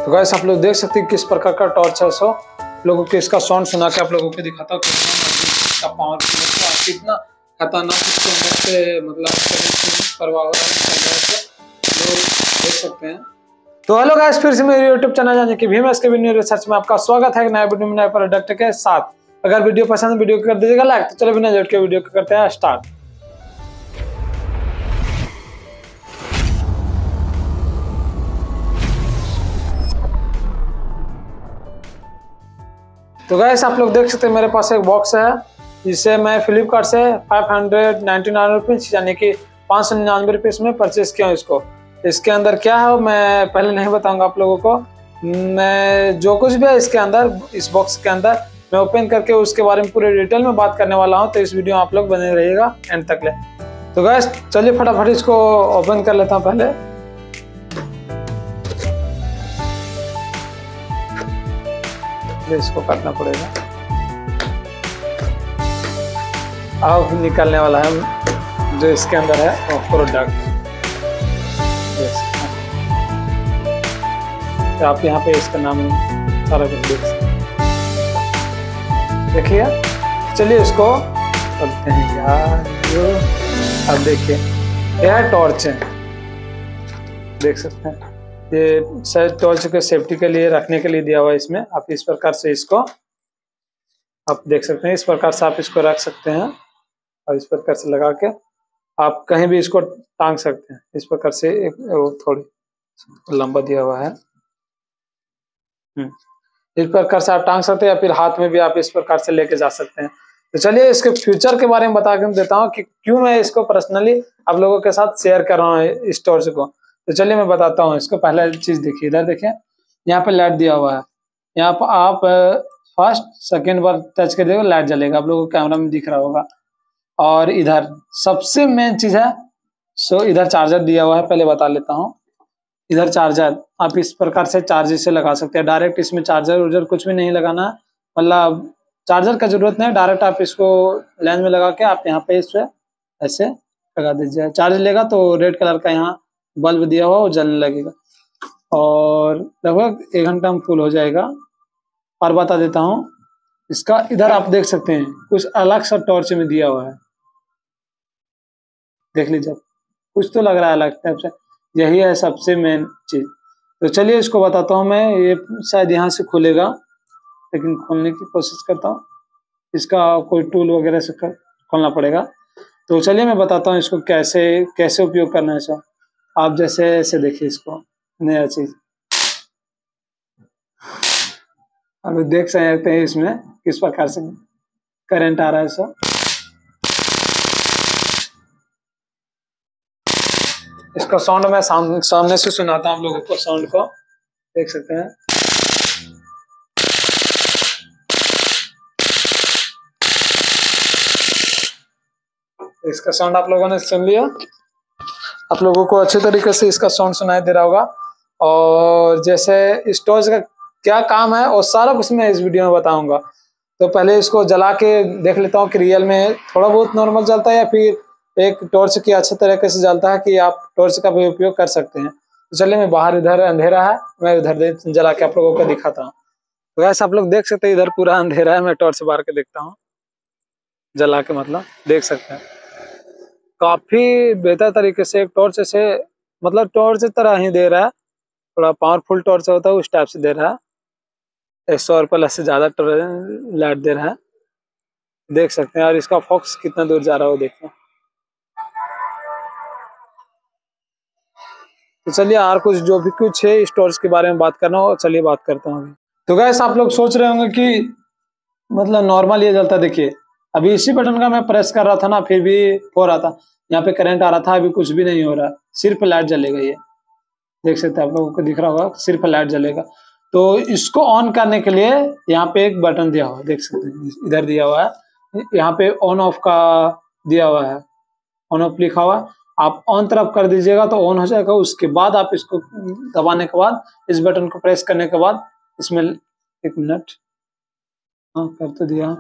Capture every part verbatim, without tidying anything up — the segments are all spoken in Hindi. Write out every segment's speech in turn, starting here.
तो गाइस आप लोग देख सकते हैं किस प्रकार का टॉर्च है। सो लोगों को इसका साउंड सुना के आप लोगों को दिखाता हूँ कितना पावरफुल है, कितना खतरनाक इसके अंदर से मतलब प्रभाव लोग देख सकते हैं। तो हेलो गाइस, फिर से मेरे यूट्यूब चैनल जाने की भीम इसके वीडियो रिसर्च में आपका स्वागत है। नए वीडियो में नए प्रोडक्ट के साथ। अगर वीडियो पसंद है वीडियो को कर दीजिएगा लाइक। तो चलो बिना लेट के वीडियो को करते हैं स्टार्ट। तो गाइस आप लोग देख सकते हैं मेरे पास एक बॉक्स है जिसे मैं फ्लिपकार्ट से five hundred ninety nine rupees यानी कि पाँच सौ निन्यानवे रुपये में परचेज किया हूँ इसको। इसके अंदर क्या है मैं पहले नहीं बताऊंगा आप लोगों को। मैं जो कुछ भी है इसके अंदर इस बॉक्स के अंदर मैं ओपन करके उसके बारे में पूरे डिटेल में बात करने वाला हूँ। तो इस वीडियो में आप लोग बने रहिएगा एंड तक ले। तो गाइस चलिए फटाफट इसको ओपन कर लेता हूँ। पहले इसको काटना पड़ेगा। अब निकलने वाला है जो इसके अंदर है प्रोडक्ट। तो आप यहाँ पे इसका नाम सारा कुछ देख सकते देखिए। चलिए इसको करते हैं यार। अब देखिए यह टॉर्च है, देख सकते हैं। ये शायद टॉर्च के सेफ्टी के लिए रखने के लिए दिया हुआ है इसमें। आप इस प्रकार से इसको आप देख सकते हैं, इस प्रकार से आप इसको रख सकते हैं और इस प्रकार से लगा के आप कहीं भी इसको टांग सकते हैं। इस प्रकार से एक थोड़ी लंबा दिया हुआ है, इस प्रकार से आप टांग सकते हैं या फिर हाथ में भी आप इस प्रकार से लेके जा सकते हैं। तो चलिए इसके फ्यूचर के बारे में बता के देता हूँ कि क्यों मैं इसको पर्सनली आप लोगों के साथ शेयर कर रहा हूँ इस टॉर्च को। तो चलिए मैं बताता हूँ इसको। पहला चीज देखिए, इधर देखिए यहाँ पे लाइट दिया हुआ है। यहाँ पर आप फर्स्ट सेकेंड बार टच कर देगा लाइट जलेगा, आप लोगों को कैमरा में दिख रहा होगा। और इधर सबसे मेन चीज है सो इधर चार्जर दिया हुआ है। पहले बता लेता हूँ, इधर चार्जर आप इस प्रकार से चार्जर से लगा सकते हैं। डायरेक्ट इसमें चार्जर उर्जर कुछ भी नहीं लगाना, मतलब चार्जर का जरूरत नहीं। डायरेक्ट आप इसको लाइन में लगा के आप यहाँ पे इस पे ऐसे लगा दीजिए। चार्ज लेगा तो रेड कलर का यहाँ बल्ब दिया हुआ वो जलने लगेगा और लगभग एक घंटा में फुल हो जाएगा। और बता देता हूँ इसका इधर आप देख सकते हैं कुछ अलग सा टॉर्च में दिया हुआ है, देख लीजिए। कुछ तो लग रहा है अलग टाइप से, यही है सबसे मेन चीज। तो चलिए इसको बताता हूँ मैं। ये शायद यहाँ से खुलेगा लेकिन खोलने की कोशिश करता हूँ। इसका कोई टूल वगैरह से खोलना पड़ेगा। तो चलिए मैं बताता हूँ इसको कैसे कैसे उपयोग करना है इसका। आप जैसे ऐसे देखिए इसको, नया चीज आप देख सकते हैं इसमें किस प्रकार से करंट आ रहा है। सब इसका साउंड मैं सामने सामने से सुनाता हूँ आप लोगों को। साउंड को देख सकते हैं। इसका साउंड आप लोगों ने सुन लिया। आप लोगों को अच्छे तरीके से इसका साउंड सुनाई दे रहा होगा। और जैसे इस टॉर्च का क्या काम है और सारा कुछ मैं इस वीडियो में बताऊंगा। तो पहले इसको जला के देख लेता हूँ कि रियल में थोड़ा बहुत नॉर्मल जलता है या फिर एक टॉर्च की अच्छे तरीके से जलता है कि आप टॉर्च का भी उपयोग कर सकते हैं। तो चलिए मैं बाहर, इधर अंधेरा है, मैं उधर जला के आप लोगों को दिखाता हूँ। तो वैसे आप लोग देख सकते हैं इधर पूरा अंधेरा है। मैं टॉर्च बाहर के देखता हूँ जला के, मतलब देख सकते हैं काफी बेहतर तरीके से एक टॉर्च से मतलब टॉर्च तरह ही दे रहा है। थोड़ा पावरफुल टॉर्च होता है उस टाइप से दे रहा है। एक सौ प्लस से ज्यादा लाइट दे रहा है, देख सकते हैं। और इसका फोकस कितना दूर जा रहा है वो देखिए। तो चलिए और कुछ जो भी कुछ है इस टॉर्च के बारे में बात करना हो, चलिए बात करता हूँ। तो गाइस आप लोग सोच रहे होंगे कि मतलब नॉर्मल ये जलता। देखिए अभी इसी बटन का मैं प्रेस कर रहा था ना, फिर भी हो रहा था, यहाँ पे करंट आ रहा था। अभी कुछ भी नहीं हो रहा, सिर्फ लाइट जलेगा। ये देख सकते हैं, आप लोगों को दिख रहा होगा, सिर्फ लाइट जलेगा। तो इसको ऑन करने के लिए यहाँ पे एक बटन दिया हुआ है, देख सकते हैं इधर दिया हुआ है। यहाँ पे ऑन ऑफ का दिया हुआ है, ऑन ऑफ लिखा हुआ। आप ऑन तरफ कर दीजिएगा तो ऑन हो जाएगा। उसके बाद आप इसको दबाने के बाद, इस बटन को प्रेस करने के बाद इसमें एक मिनट, हाँ कर तो दिया,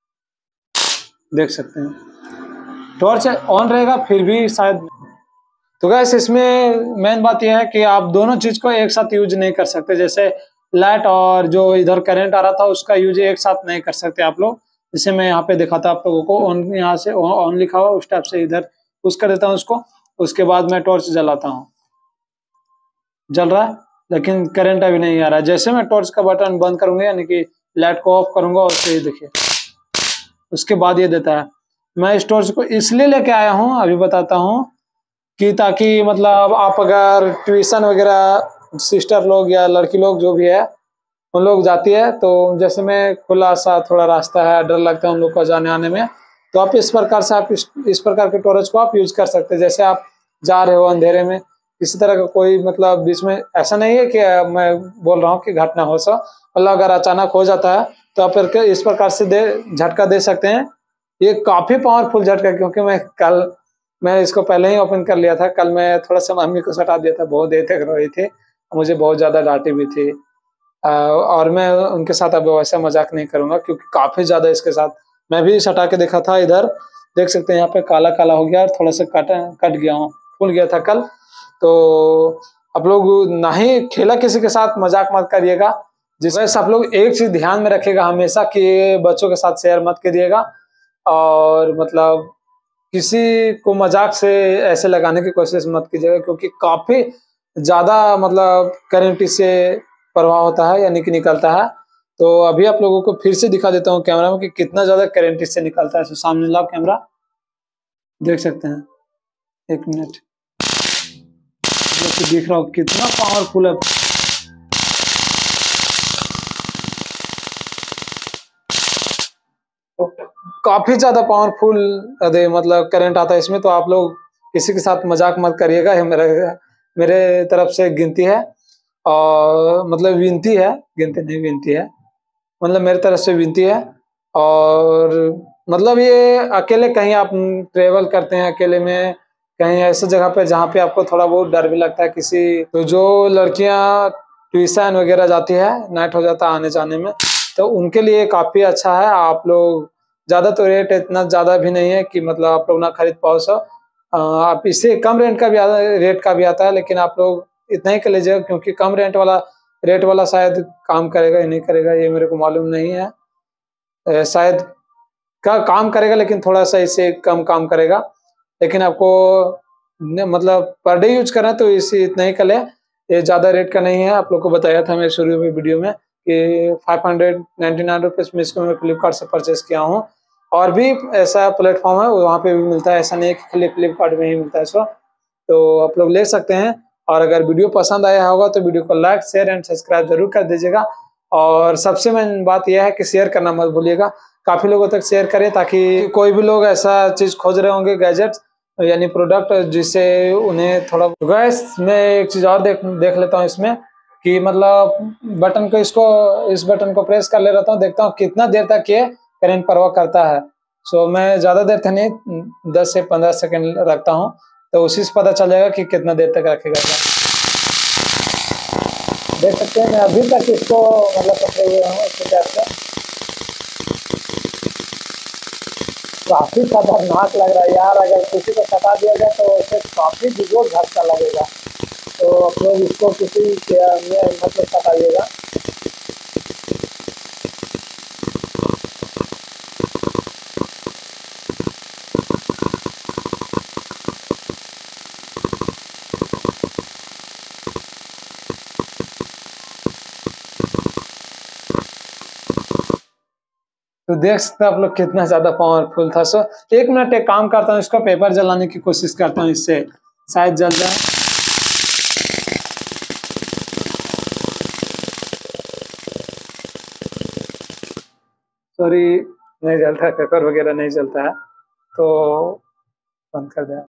देख सकते हैं टॉर्च ऑन रहेगा फिर भी शायद तो गैस इसमें मेन बात यह है कि आप दोनों चीज को एक साथ यूज नहीं कर सकते। जैसे लाइट और जो इधर करंट आ रहा था उसका यूज एक साथ नहीं कर सकते आप लोग। जैसे मैं यहाँ पे दिखाता आप लोगों को, ऑन यहाँ से ऑन लिखा हुआ उस टाइप से इधर पुश कर देता हूँ उसको। उसके बाद मैं टॉर्च जलाता हूँ, जल रहा है लेकिन करंट अभी नहीं आ रहा है। जैसे मैं टॉर्च का बटन बंद करूंगा यानी कि लाइट को ऑफ करूंगा, उससे ही देखिए उसके बाद ये देता है। मैं इस टॉर्च को इसलिए लेके आया हूँ, अभी बताता हूँ, कि ताकि मतलब आप अगर ट्यूशन वगैरह सिस्टर लोग या लड़की लोग जो भी है उन लोग जाती है, तो जैसे में खुला सा थोड़ा रास्ता है, डर लगता है उन लोग को जाने आने में, तो आप इस प्रकार से आप इस, इस प्रकार के टॉर्च को आप यूज कर सकते हैं। जैसे आप जा रहे हो अंधेरे में, किसी तरह का कोई मतलब बीच में ऐसा नहीं है कि मैं बोल रहा हूँ कि घटना हो सा, मतलब अगर अचानक हो जाता है तो आप फिर इस प्रकार से दे झटका दे सकते हैं। ये काफी पावरफुल झटका, क्योंकि मैं कल मैं इसको पहले ही ओपन कर लिया था। कल मैं थोड़ा सा मम्मी को सटा दिया था, बहुत देर तक रोई थी, मुझे बहुत ज्यादा डांटी भी थी। और मैं उनके साथ अब वैसा मजाक नहीं करूंगा, क्योंकि काफी ज्यादा इसके साथ मैं भी सटा के देखा था। इधर देख सकते हैं यहाँ पे काला काला हो गया और थोड़ा सा कट कट गया हूँ, फूल गया था कल। तो आप लोग ना ही खेला किसी के साथ मजाक मत करिएगा। जिस वजह से आप लोग एक चीज ध्यान में रखिएगा हमेशा कि बच्चों के साथ शेयर मत करिएगा, और मतलब किसी को मजाक से ऐसे लगाने की कोशिश मत कीजिएगा, क्योंकि काफी ज्यादा मतलब करंट इससे प्रवाह होता है यानी कि निकलता है। तो अभी आप लोगों को फिर से दिखा देता हूँ कैमरा में कि कितना ज्यादा करंट इससे निकलता है। तो सामने लाओ कैमरा, देख सकते हैं, एक मिनट, तो दिख रहा हो कितना पावरफुल है। तो काफी ज्यादा पावरफुल अरे मतलब करंट आता है इसमें। तो आप लोग किसी के साथ मजाक मत करिएगा, ये मेरे मेरे तरफ से गिनती है, और मतलब विनती है, गिनती नहीं विनती है, मतलब मेरी तरफ से विनती है। और मतलब ये अकेले कहीं आप ट्रेवल करते हैं अकेले में, कहीं ऐसे जगह पे जहाँ पे आपको थोड़ा बहुत डर भी लगता है किसी, तो जो लड़कियां ट्यूशन वगैरह जाती है, नाइट हो जाता है आने जाने में, तो उनके लिए काफी अच्छा है। आप लोग ज्यादा तो रेट इतना ज्यादा भी नहीं है कि मतलब आप लोग ना खरीद पाओ सब, आप इससे कम रेंट का भी आता रेट का भी आता है, लेकिन आप लोग इतना ही कर लीजिएगा, क्योंकि कम रेंट वाला रेट वाला शायद काम करेगा या नहीं करेगा ये मेरे को मालूम नहीं है। शायद का काम करेगा लेकिन थोड़ा सा इससे कम काम करेगा। लेकिन आपको मतलब पर डे यूज करना है तो इसे इतना ही कर ले, ये ज्यादा रेट का नहीं है। आप लोग को बताया था मैं शुरू में वीडियो में कि five hundred ninety nine rupees में इसको मैं फ्लिपकार्ट से परचेस किया हूँ। और भी ऐसा प्लेटफॉर्म है वहाँ पे भी मिलता है, ऐसा नहीं है कि खाली फ्लिपकार्ट में ही मिलता है सो, तो आप लोग ले सकते हैं। और अगर वीडियो पसंद आया होगा तो वीडियो को लाइक शेयर एंड सब्सक्राइब जरूर कर दीजिएगा। और सबसे मेन बात यह है कि शेयर करना मत भूलिएगा, काफी लोगों तक शेयर करें, ताकि कोई भी लोग ऐसा चीज खोज रहे होंगे गैजेट्स यानी प्रोडक्ट जिससे उन्हें थोड़ा। गैस मैं एक चीज और देख देख लेता हूँ इसमें कि मतलब बटन को इसको इस बटन को प्रेस कर ले रहता हूँ, देखता हूँ कितना देर तक ये करंट प्रवाह करता है। सो मैं ज्यादा देर तक नहीं, दस से पंद्रह सेकंड रखता हूँ, तो उसी से पता चल जाएगा कि कितना देर तक रखेगा। देख सकते हैं मैं अभी तक इसको मतलब पकड़े हुए हूँ इसके टाइप से, काफी खतरनाक लग रहा है यार। अगर किसी को सटा दिया जाए तो उसे काफी जोर झटका लगेगा, तो आप लोग इसको किसी में मतलब सटाइएगा। तो देख सकते हैं आप लोग कितना ज्यादा पावरफुल था। सो एक मिनट एक काम करता हूँ, इसका पेपर जलाने की कोशिश करता हूँ, इससे शायद जल जाए। सॉरी नहीं जलता, पेपर वगैरह नहीं जलता है, तो बंद कर दिया।